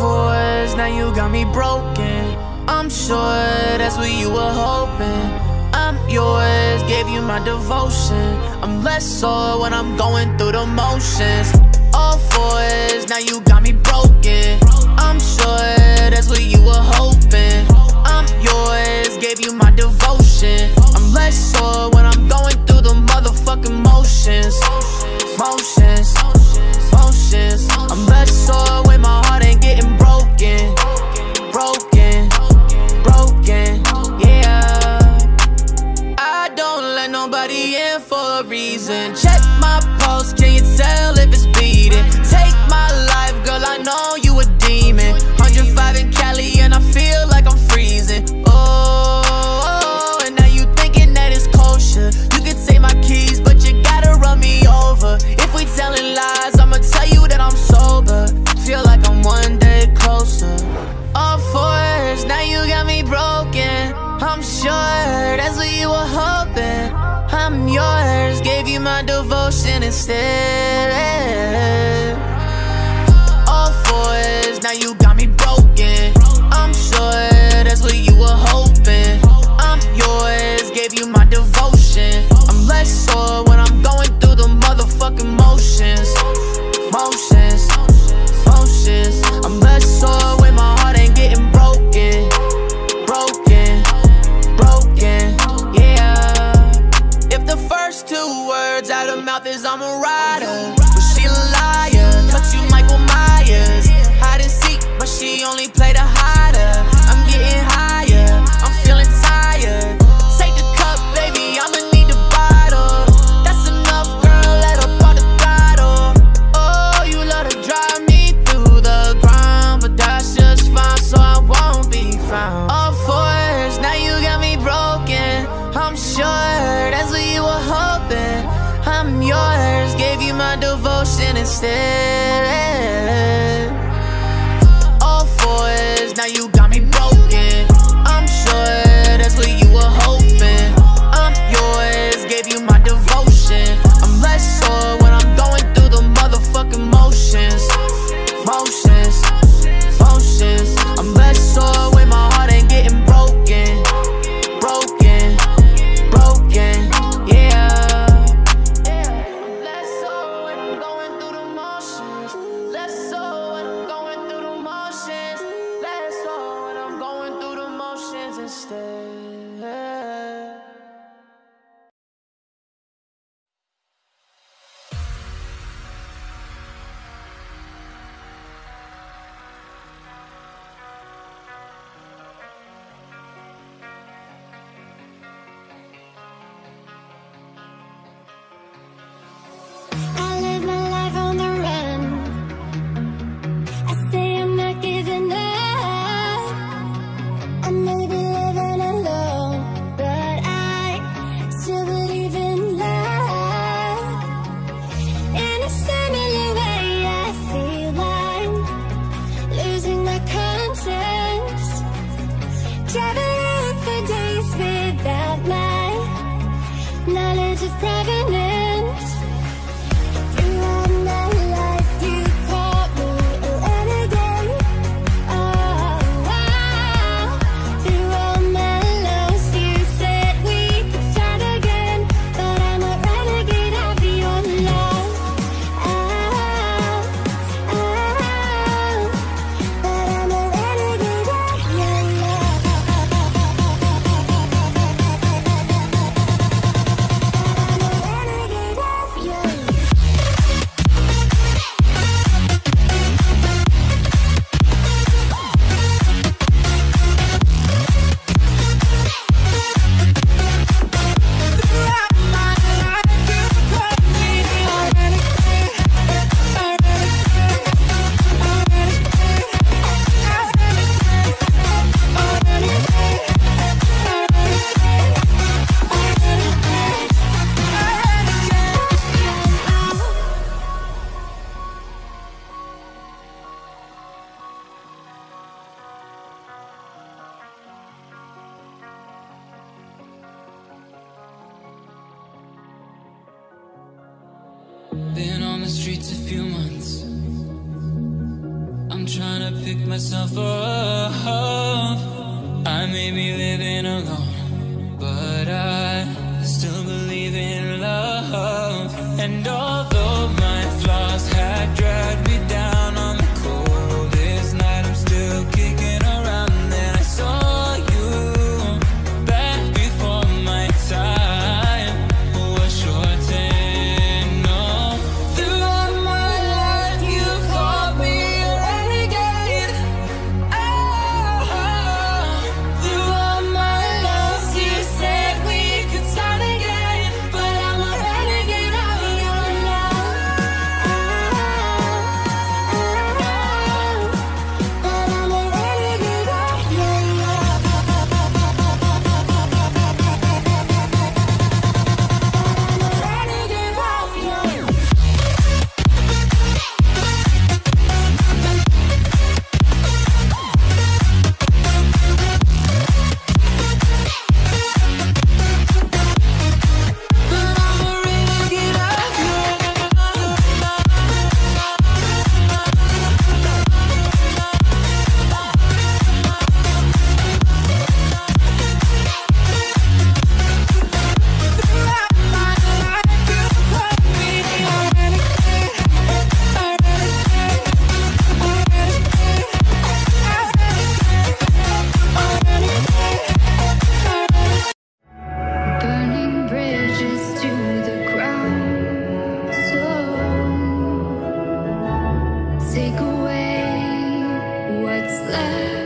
for us, now you got me broken. I'm sure that's what you were hoping. I'm yours, gave you my devotion. I'm less sore when I'm going through the motions. All for us, now you got me broken. I'm sure that's what you were hoping. I'm yours, gave you my devotion. I'm less sore when I'm going through the motherfucking motions. Motions, motions. I'm less sore when my heart ain't getting broken. Broken, broken, yeah. I don't let nobody in for a reason. Check my pulse, can you tell if it's beating? Take my life, girl, I know you a demon. 105 in Cali and I feel like I'm freezing. Oh, and now you thinking that it's kosher. You can take my keys, but you gotta run me over. If we telling lies, I'ma tell you that I'm sober. Feel like I'm one day closer. All fours, now you got me broken. I'm sure that's what you were hoping. I'm yours, gave you my devotion instead. All fours, now you got me broken. I'm sure that's what you were hoping. I'm yours, gave you my devotion. I'm less sore when I'm going through the motherfucking motions. Motions, motions. I'm less sore when my heart ain't getting broken. Broken, broken, yeah. If the first two words out of mouth is I'm a rider, but she a liar, cut you Michael Myers. Hide and seek, but she only played a hider. I'm getting higher, I'm feeling tired. Take the cup, baby, I'ma need the bottle. That's enough, girl, let up all the throttle. Oh, you love to drive me through the ground, but that's just fine, so I won't be found. All fours, now you got me broken. I'm sure that's what you were hoping. I'm yours, gave you my devotion instead. All fours, now you got me broken. I'm sure that's what you were hoping. I'm yours, gave you my devotion. I'm less sore when I'm going through the motherfucking motions. Motions, motions. I'm less sore when my heart ain't getting broken. Broken, broken, yeah. Less sore when I'm going through the motions. Less sore when I'm going through the motions. Less sore when I'm going through the motions instead. I live my life on the run. I say I'm not giving up. I may be living alone, but I still believe in love. In a similar way, I feel I'm losing my conscience. Traveling for days without my knowledge of provenance. Throughout my life, you called me a renegade. Oh, wow. Through all my lows, you said we could start again. But I'm a renegade of your love. But I'm a renegade of your love. Been on the streets a few months. I'm I'm trying to pick myself up. I may be living alone, but I still believe in love. And although my flaws had dragged me down on the coldest night, I'm still kicking around. Then I saw you back before my time was shortened. No, throughout my life you called me a renegade. Throughout my loves you said we could start again, but I'm a renegade of your love. But I'm a renegade of your love. Renegade of your love. But I'm a renegade of your throughout my life you called me a renegade, a renegade, Burning bridges to the ground. So take away what's left.